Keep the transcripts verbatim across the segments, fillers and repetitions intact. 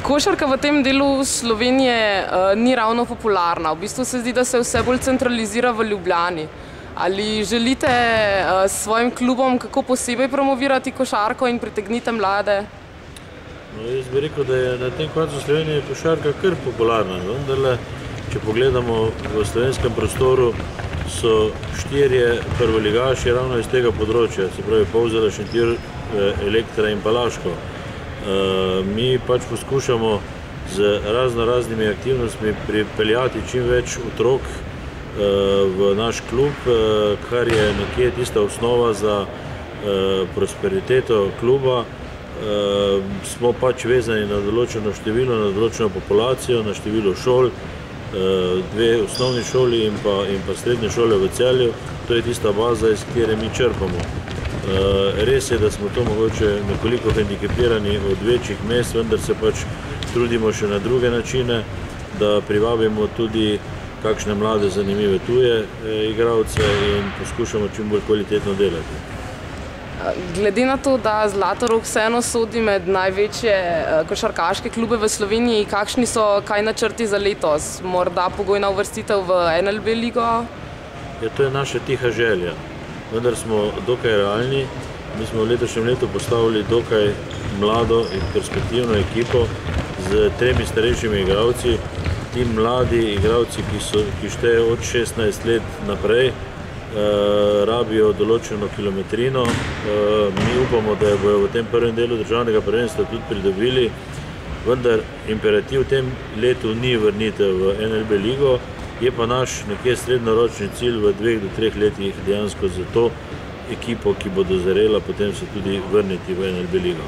Košarka v tem delu Slovenije uh, ni ravno popularna. V bistvu se zdi, da se vse bolj centralizira v Ljubljani. Ali želite uh, s svojim klubom kako posebej promovirati košarko in pritegnite mlade? No, jaz bi rekel, da je na tem koncu Slovenije košarka kar popularna. Vendarle, če pogledamo v slovenskem prostoru, so štirje prvoligaši ravno iz tega področja, se pravi Polzela, Šentjur, Elektra in Laško. Mi pač poskušamo z razno raznimi aktivnostmi pripeljati čim več otrok v naš klub, kar je nekje tista osnova za prosperiteto kluba. Smo pač vezani na določeno število, na določeno populacijo, na število šol, dve osnovni šoli in pa, in pa srednje šole v Celju. To je tista baza, iz katere mi črpamo. Res je, da smo to mogoče nekoliko hendikepirani od večjih mest, vendar se pač trudimo še na druge načine, da privabimo tudi kakšne mlade zanimive tuje igralce in poskušamo čim bolj kvalitetno delati. Glede na to, da Zlatorog vseeno sodi med največje košarkaške klube v Sloveniji, kakšni so kaj načrti za letos? Morda pogojna uvrstitev v N L B ligo? Ja, to je naša tiha želja. Vendar smo dokaj realni. Mi smo v letošnjem letu postavili dokaj mlado in perspektivno ekipo z tremi starejšimi igralci. Ti mladi igralci, ki, so, ki štejejo od šestnajst let naprej, eh, rabijo določeno kilometrino. Eh, mi upamo, da bojo v tem prvem delu državnega prvenstva tudi pridobili. Vendar imperativ v tem letu ni vrnitev v N L B ligo. Je pa naš nekje srednjeročni cilj v dveh do treh letih dejansko za to ekipo, ki bo dozorela, potem se tudi vrniti v N L B ligo.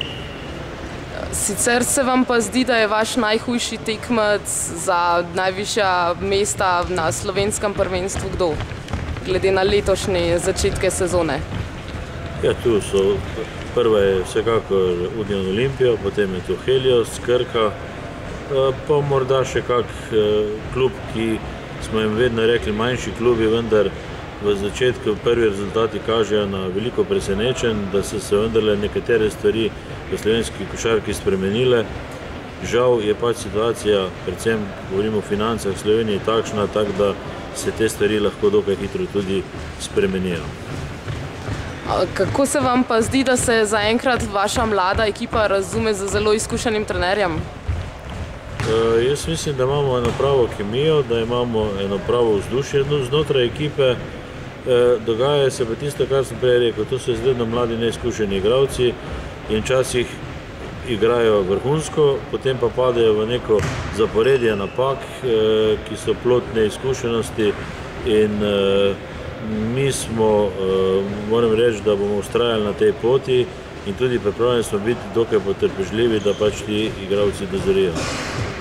Sicer se vam pa zdi, da je vaš najhujši tekmec za najvišja mesta na slovenskem prvenstvu kdo? Glede na letošnje začetke sezone. Ja, tu so, prva je vsekakor Union Olimpija, potem je tu Helios, Krka, pa morda še kak klub, ki smo jim vedno rekli manjši klubi, vendar v začetku prvi rezultati kažejo na veliko presenečen, da so se vendarle nekatere stvari v slovenski košarki spremenile. Žal je pač situacija, predvsem govorimo o financah v Sloveniji, takšna, tak, da se te stvari lahko dokaj hitro tudi spremenijo. Kako se vam pa zdi, da se zaenkrat vaša mlada ekipa razume z zelo izkušenim trenerjem? Uh, jaz mislim, da imamo eno pravo kemijo, da imamo eno pravo vzdušje znotraj ekipe. Uh, dogaja se pa tisto, kar sem prej rekel, to so izredno mladi neizkušeni igralci in včasih igrajo vrhunsko, potem pa padejo v neko zaporedje napak, uh, ki so plod neizkušenosti in uh, mi smo, uh, moram reči, da bomo vztrajali na tej poti in tudi pripravljeni smo biti dokaj potrpežljivi, da pač ti igralci dozorijo.